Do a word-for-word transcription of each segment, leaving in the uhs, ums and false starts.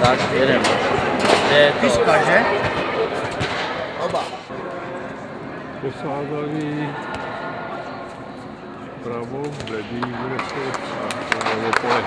Tak, jedeme. Je to... Tyška, že? Oba. Posázavý pravo, bledý, bude se pravo pole.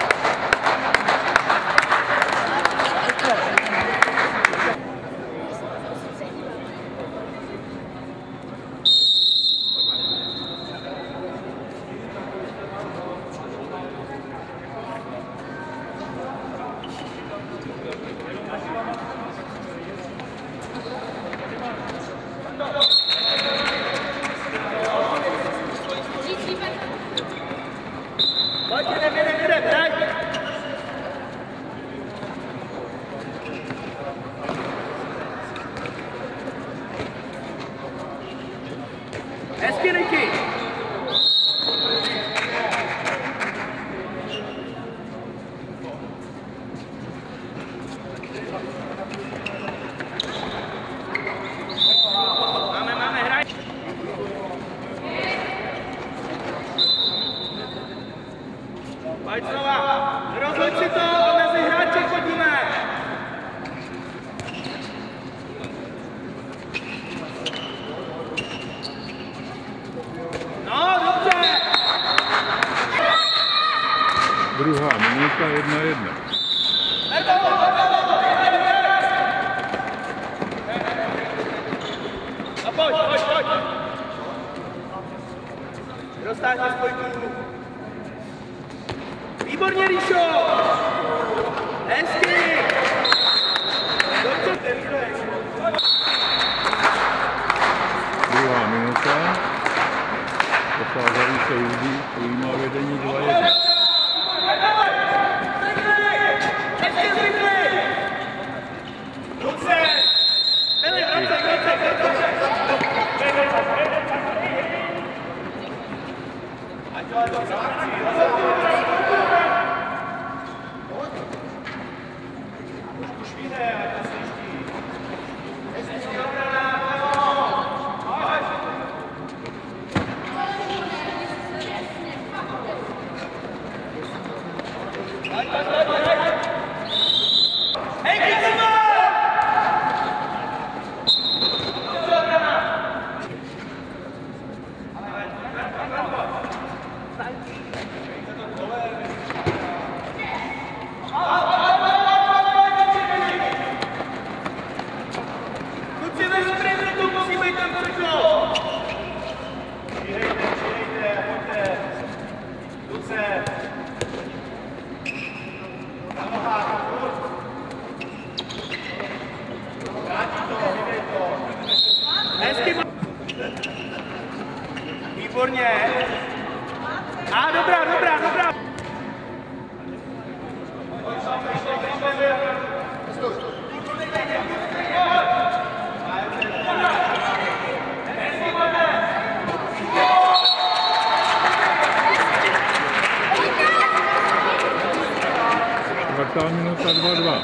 Hezky, Niky! Máme, máme, hraj! Pojď znova! Rozhoď si to, mezi hráči chodíme! Druhá minuta, jedna jedna. A pojď, pojď, pojď. Dostáhni spojku. Výborně, Ríšo. Hezky. Dobře. Druhá minuta. Posázavý se uvidí, ujímá vedení dva jedna. Výborně. A dobrá, dobrá, dobrá. Čtvrtá minuta dva dva.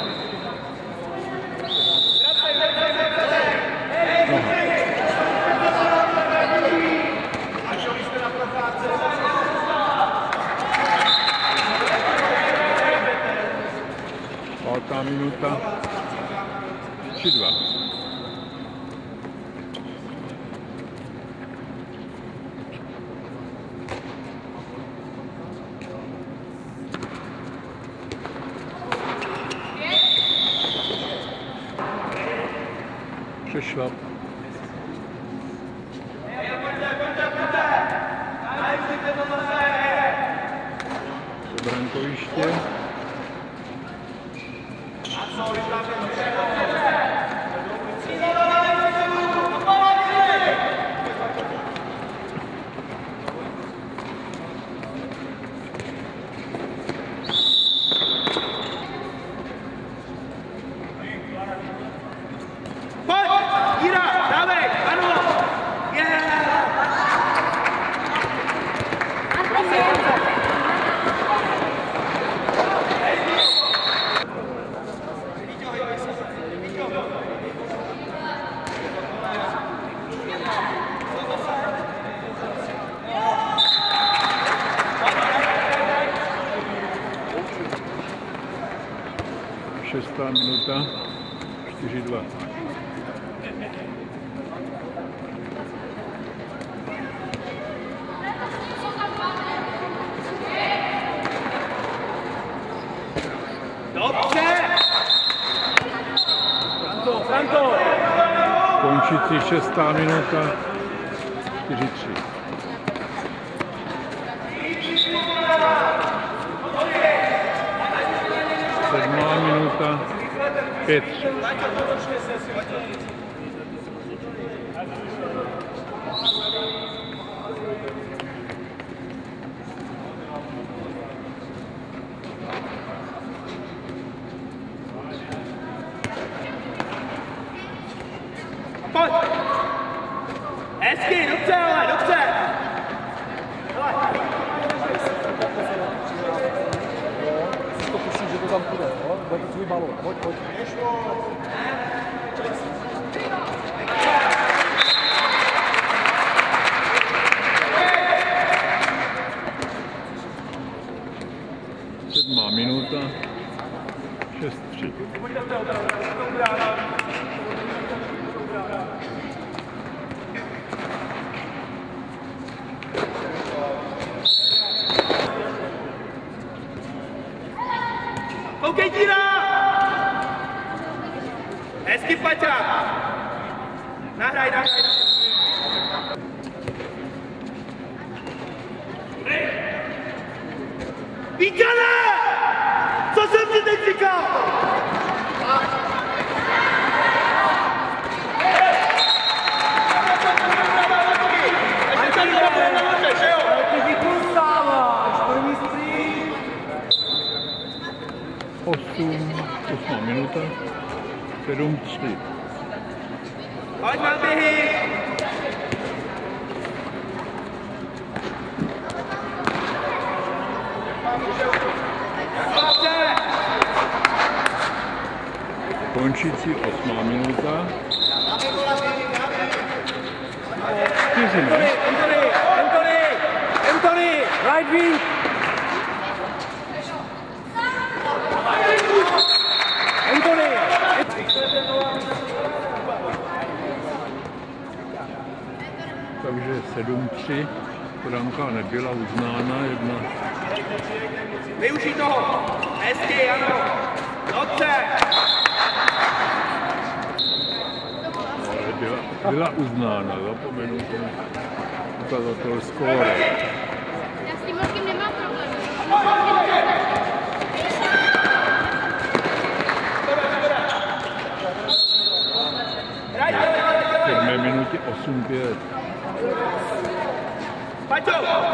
Pátá minuta tři dva. Přešlap. Brankoviště. šestá minuta, čtyři dva. Dobře! Franto, Franto! Končící šestá minuta, čtyři tři. Sedmá minuta, pět tři. Pojď! Hezky, dobře, ale dobře! Si to pustíš, že to tam půjde, jo? Bude to tvůj balón, pojď, pojď. Sedmá minuta, šest tři. Koukej, díra! Hezky, Paťa! Nahraj, nahraj! Víťane! Co jsem ti teď říkal? Osm, osmá minuta, sedm tři. Pojď na běhy! Dobře! Končící osmá minuta. Čtyři, ne? Anthony, Anthony, Anthony, right wing. Anthony. Takže sedm tři. Branka nebyla uznána, jedna. Využij toho! Hezky, ano! Dobře! Ale byla, byla uznána, zapomenu to ukazatel skóre. Já s tím velkým nemám problém. V sedmé minutě osm pět. Paťo!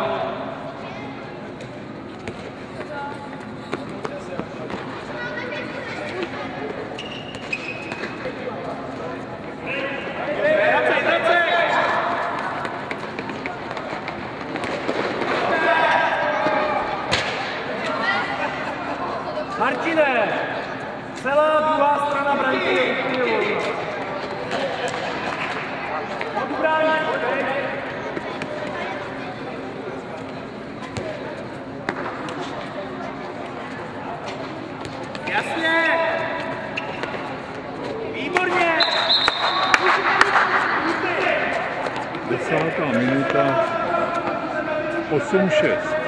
Vracej, vracej! Martine, celá druhá strana branky je úplně volná. Odbrání, Jasně! Výborně! Desátá minuta, osm šest.